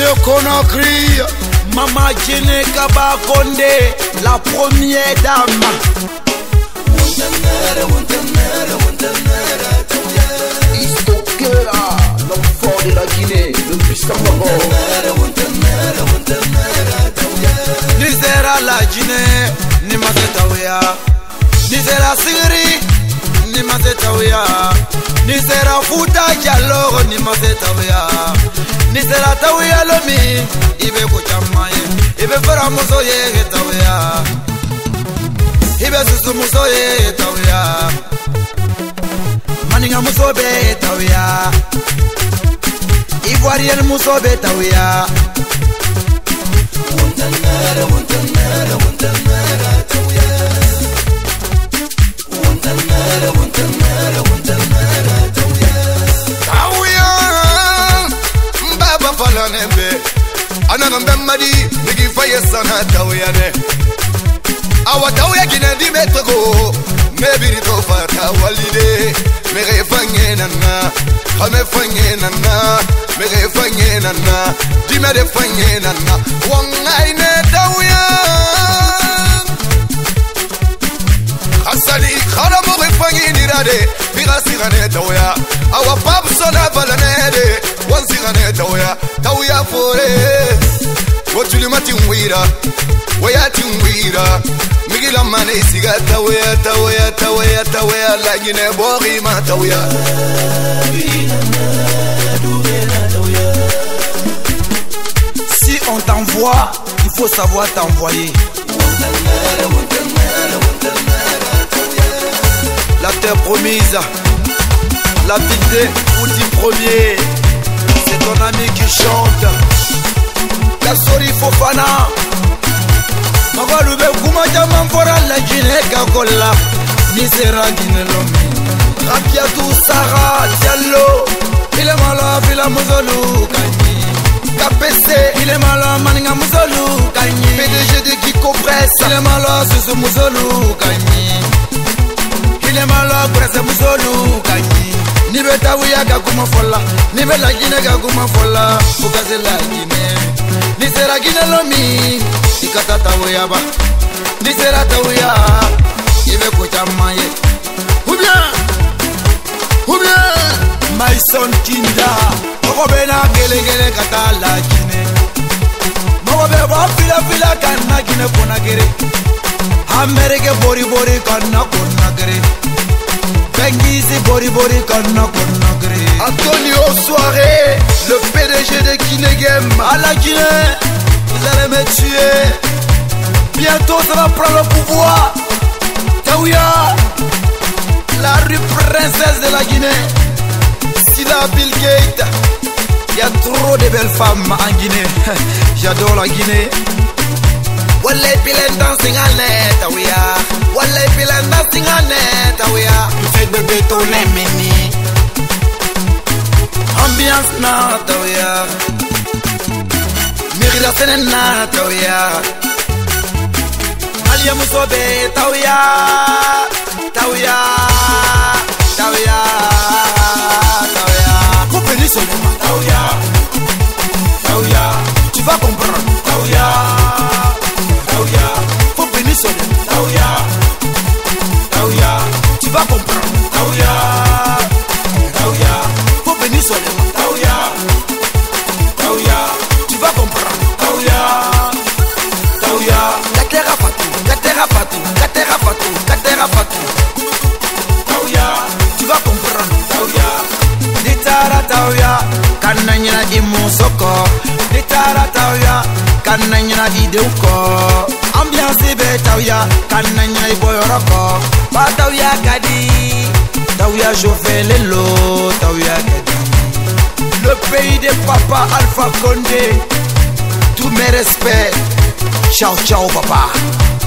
de Conakry, Mama Djene Kaba Condé, la première dame. Istokera, l'enfant de la Guinée, le puissant Maman. Nisera la Guinée, Nimazetawea. Nisera Sigri, Nimazetawea. Nisera Fouta Diallo, Nimazetawea. Nisera Tawea Lomi, Ibe Kuchamaye, Ibe Faramusoye, Tawea. Ibe Susumusoye, Tawea. Maninga Musobe, Tawea. Ivoirienne Musobe, Tawea. Ananga mbadi nigi faye sana tawya ne awa tawya kina di metoko mebiri to fata walide mere fanye nana khame fanye nana mere fanye nana di mere fanye nana wangai ne tawya asali khara mo fanye nirade birasirane tawya awa pap sona balanede wansirane tawya fore Watulimati mwira, wayati mwira. Migila mane isiga tawea la Guinée bori ma tawea. Si on t'envoie, il faut savoir t'envoyer. La terre promise, la ville des outils premiers. C'est ton ami qui chante. Kasori Fofana Magalube Kumaja Mampora la Guinée Gagola Nisera Guinée Lomi Rapiatou Sarah Diallo Il est malin Vila Mozolu Kani KPC Il est malin Maninga Mozolu Kani PDG de Kiko Press Il est malin Susu Mozolu Kani Il est malin Presse Mozolu Kani Nibe Tawia Gaguma Fola Nibe la Guinée Gaguma Fola Fukaze la Guinée Nisera Guinée Lomi Ikata Tawea ba Nisera Tawea Ibe Kuchamaye Ou bien Maison Kinda Mokobena Gele Kata la Guinée Mokobe ba fila Kana Guinée Konakere Amerike Bori Kana Konakere Bengizi Bori Kana Konakere Antonio Soirée, le PDG de Guinée Game. À la Guinée, vous allez me tuer. Bientôt ça va prendre le pouvoir. Tawya, la rue princesse de la Guinée. Sila Bill Gates. Il y a trop de belles femmes en Guinée. J'adore la Guinée. Wallay Bilen dancing à net, Tawya. Wallay Bilen dancing à net, Tawya. Tu fais de béton les mini. Ambiance na tawya Mirila senen na tawya Alia Musobe tawya Comprenez seulement tawya Tu vas comprendre tawya Comprenez seulement tawya Tu vas comprendre tawya Comprenez seulement Tu vas comprendre Katera Fatou Tu vas comprendre Ditara tawya Kananyina imusoko Ditara tawya Kananyina ideuko Ambiance be tawya Kananyina iboyoroko Ba tawya kadi Tawya jovelelo Tawya kadi Le pays de papa Alpha Condé. Tous mes respects. Ciao, ciao, papa.